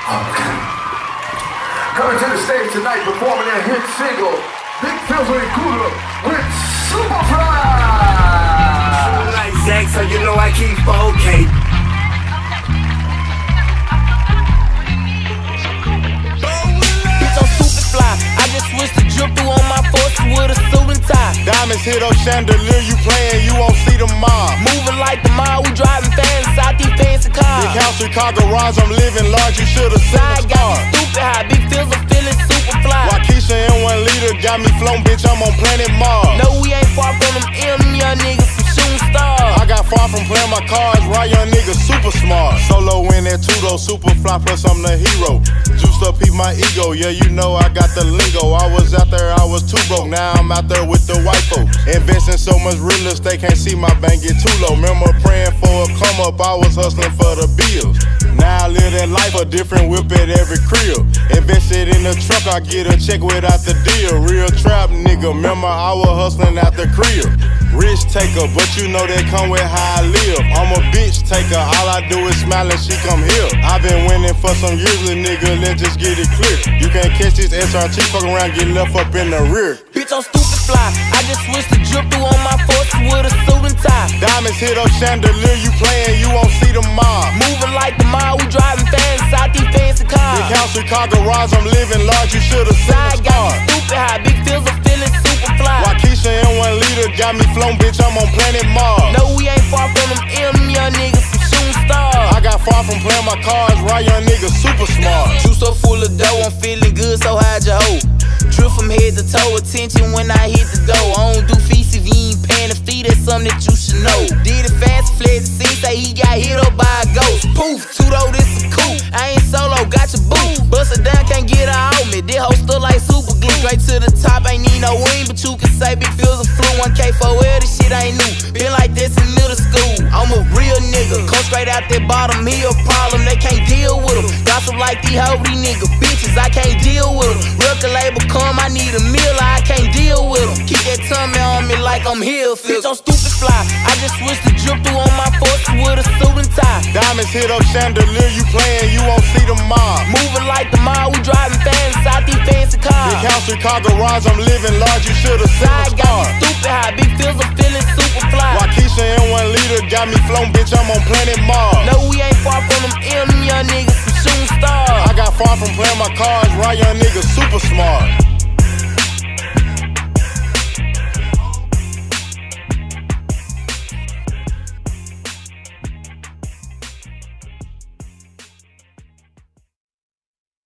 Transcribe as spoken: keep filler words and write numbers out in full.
Okay. Coming to the stage tonight, performing their hit single, Big Phil's with Kuda with Superfly. Like Zach, so you know I keep okay. Bitch, I'm Superfly. I just switched the drip through on my forces with a suit and tie. Diamonds hit up chandelier, you playing, you won't see the mob. Moving like the mob, we driving fast out these fancy cars. Big house, Chicago garage, I'm living large, you should've seen I the got star. me stupid high, big feels I'm feeling super fly. Waukesha and one leader got me flown, bitch, I'm on planet Mars. No, we ain't far from them M young niggas, some shooting stars. I got far from playing my cards, right young nigga, super smart. Solo in that two-though, super fly, plus I'm the hero. Juiced up, peep my ego, yeah, you know I got the lingo. I was out there, I was too broke, now I'm out there with the white folks. Investing so much real estate, can't see my bank get too low. Remember praying for a come up, I was hustling for the bills. Now I live that life, a different whip at every crib. Invested in the truck, I get a check without the deal. Real trap nigga, remember I was hustling out the crib. Rich taker, but you know that come with how I live. I'm a bitch taker, all I do is smile and she come here. I've been winning for some years, little nigga, let's just get it clear. You can't catch this S R T, fuck around, get left up in the rear. Bitch, I'm stupid fly. I just switched the drip through on my forces with a suit and tie. Diamonds hit up chandelier, you playing, you won't see the mob. Moving like the mob, we driving fast out these fancy cars. Big house, Chicago garage, I'm living large, you should've seen I the got star. me stupid high, big feels I'm feeling super fly. Waukesha and one leader got me flown, bitch, I'm on planet Mars. No, we ain't far from them M young niggas, some shooting stars. I got far from playing my cards, right young nigga, super smart. Juice so full of dough, I'm feeling good, so hide your hoe. Drip from head to toe, attention when I hit the dough. I don't do fees if you ain't paying the fee, that's something that you should know. Did it fast, fled the scene, say he got hit up by a ghost. Poof, two-though, this is cool. I ain't solo, got your boo. Bust it down, can't get her out me. This hoe still like super glue. Straight to the top, ain't need no wing, but you can say big feels a flu. one K for L, this shit ain't new. Been like this in middle school. I'm a real nigga, come straight out that bottom, he a problem, they can't deal with him. Gossip like these hoe, these nigga bitches, I can't deal with them. Record label come, I need a meal, I can't deal with them. Keep that tummy on me like I'm here. Bitch, I'm stupid fly. I just switched the drip through on my forces with a suit and tie. Diamonds hit up chandelier, you playing, you won't see the mob. Moving like the mob, we driving fast out these fancy cars. Big house, Chicago garage, I'm living large, you should've seen I the got star. me stupid high, big feels I'm feeling super fly. Waukesha and one leader got me flown, bitch, I'm on planet Mars. No, we ain't far from them M young niggas, some shooting stars. I got far from playing my cards, right young nigga, super smart.